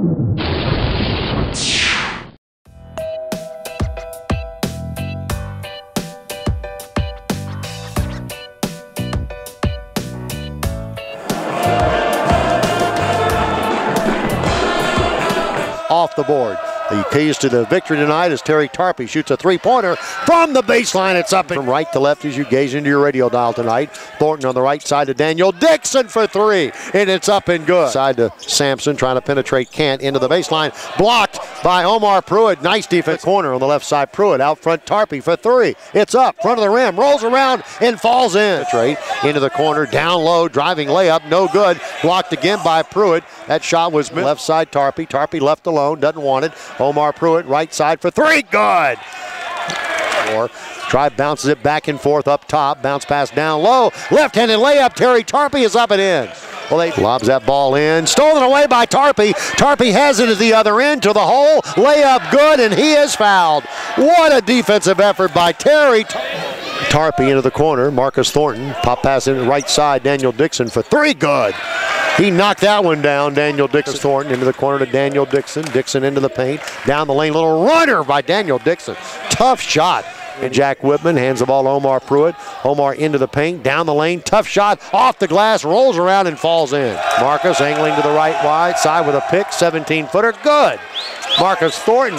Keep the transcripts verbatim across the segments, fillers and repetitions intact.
Off the board. The keys to the victory tonight as Terry Tarpe shoots a three-pointer from the baseline. It's up from right to left as you gaze into your radio dial tonight. Thornton on the right side to Daniel Dixon for three, and it's up and good. Side to Sampson trying to penetrate Kent into the baseline. Blocked by Omar Pruitt. Nice defense. Corner on the left side. Pruitt out front. Tarpe for three. It's up front of the rim. Rolls around and falls in. Straight into the corner. Down low. Driving layup. No good. Blocked again by Pruitt. That shot was left side Tarpe. Tarpe left alone. Doesn't want it. Omar Pruitt right side for three. Good. Or Tribe bounces it back and forth up top. Bounce pass down low. Left-handed layup. Terry Tarpe is up and in. Well, they lobs that ball in. Stolen away by Tarpe. Tarpe has it at the other end to the hole. Layup good, and he is fouled. What a defensive effort by Terry Tarpe into the corner. Marcus Thornton. Pop pass in the right side. Daniel Dixon for three. Good. He knocked that one down. Daniel Dixon. Thornton into the corner to Daniel Dixon. Dixon into the paint. Down the lane. Little runner by Daniel Dixon. Tough shot. And Jack Whitman hands the ball to Omar Pruitt. Omar into the paint. Down the lane. Tough shot. Off the glass. Rolls around and falls in. Marcus angling to the right wide side with a pick. seventeen footer. Good. Marcus Thornton.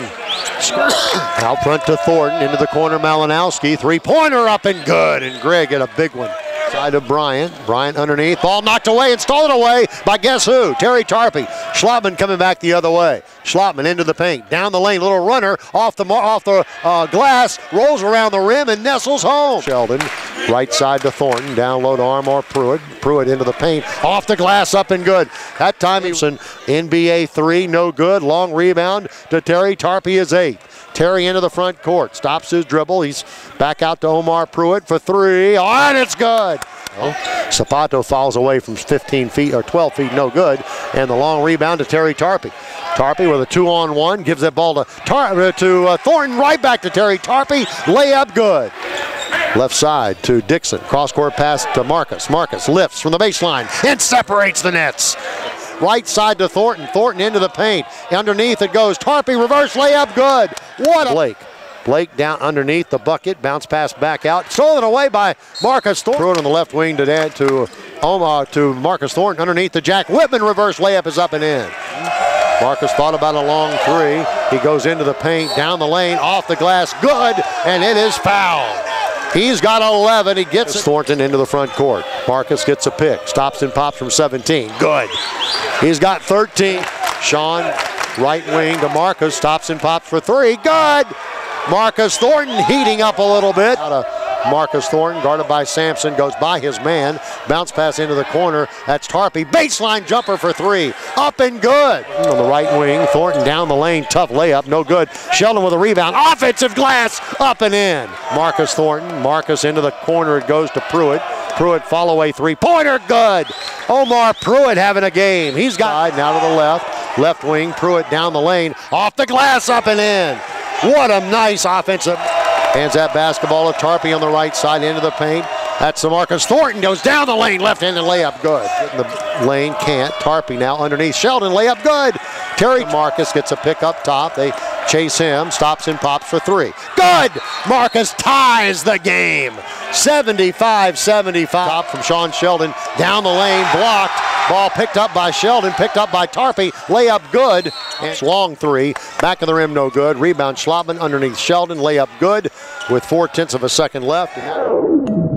Out front to Thornton. Into the corner. Malinowski. Three-pointer up and good. And Greg had a big one. Side of Bryant. Bryant underneath. Ball knocked away and stolen away by guess who? Terry Tarpe. Schlotman coming back the other way. Schlotman into the paint. Down the lane. Little runner off the off the uh, glass. Rolls around the rim and nestles home. Sheldon. Right side to Thornton. Down low to Armor Pruitt. Pruitt into the paint. Off the glass. Up and good. That time he was an N B A three. No good. Long rebound to Terry Tarpe is eight. Terry into the front court. Stops his dribble. He's back out to Omar Pruitt for three. Oh, and it's good. Oh, Sapato fouls away from fifteen feet or twelve feet. No good. And the long rebound to Terry Tarpe. Tarpe with a two-on-one. Gives that ball to, Tar to uh, Thornton. Right back to Terry Tarpe. Layup good. Left side to Dixon. Cross-court pass to Marcus. Marcus lifts from the baseline and separates the nets. Right side to Thornton. Thornton into the paint. Underneath it goes. Tarpe reverse layup good. What a Blake. Blake down underneath the bucket. Bounce pass back out. Stolen away by Marcus Thornton. Throw it on the left wing to that to Omar to Marcus Thornton. Underneath the Jack Whitman reverse layup is up and in. Marcus thought about a long three. He goes into the paint. Down the lane. Off the glass. Good. And it is fouled. He's got eleven. He gets it. Thornton into the front court. Marcus gets a pick. Stops and pops from seventeen. Good. He's got thirteen. Sean, right wing to Marcus. Stops and pops for three. Good. Marcus Thornton heating up a little bit. Out of Marcus Thornton, guarded by Sampson, goes by his man. Bounce pass into the corner. That's Tarpe. Baseline jumper for three. Up and good. On the right wing, Thornton down the lane. Tough layup. No good. Sheldon with a rebound. Offensive glass. Up and in. Marcus Thornton. Marcus into the corner. It goes to Pruitt. Pruitt follow away three-pointer. Good. Omar Pruitt having a game. He's got now to the left. Left wing. Pruitt down the lane. Off the glass. Up and in. What a nice offensive. Hands that basketball to Tarpe on the right side into the paint. That's the Marcus Thornton. Goes down the lane. Left-handed layup. Good. In the lane. Can't. Tarpe now underneath. Sheldon layup. Good. Terry Marcus gets a pick up top. They chase him. Stops and pops for three. Good. Marcus ties the game. seventy-five seventy-five. Top from Sean Sheldon. Down the lane. Blocked. Ball picked up by Sheldon. Picked up by Tarpe. Layup good. And long three. Back of the rim no good. Rebound Schlotman underneath Sheldon. Layup good with four tenths of a second left.